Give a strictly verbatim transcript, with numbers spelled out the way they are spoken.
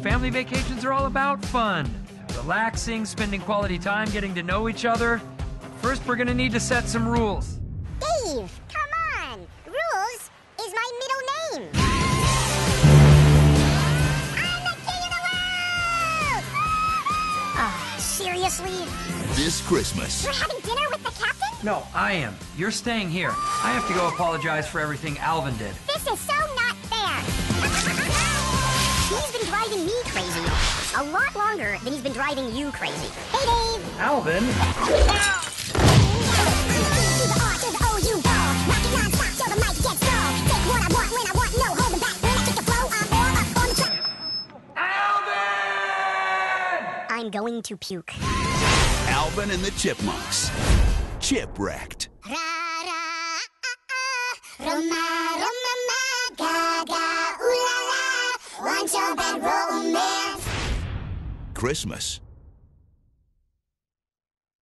family vacations are all about. Fun. Relaxing, spending quality time, getting to know each other. First, we're gonna need to set some rules. Dave, come on! Rules is my middle name. I'm the king of the world! Ah, uh, seriously? This Christmas. You're having dinner with the captain? No, I am. You're staying here. I have to go apologize for everything Alvin did. This is so not fair. He's been driving me crazy. A lot longer than he's been driving you crazy. Hey, Dave! Alvin? I'm going to puke. Alvin and the Chipmunks. Chipwrecked. Christmas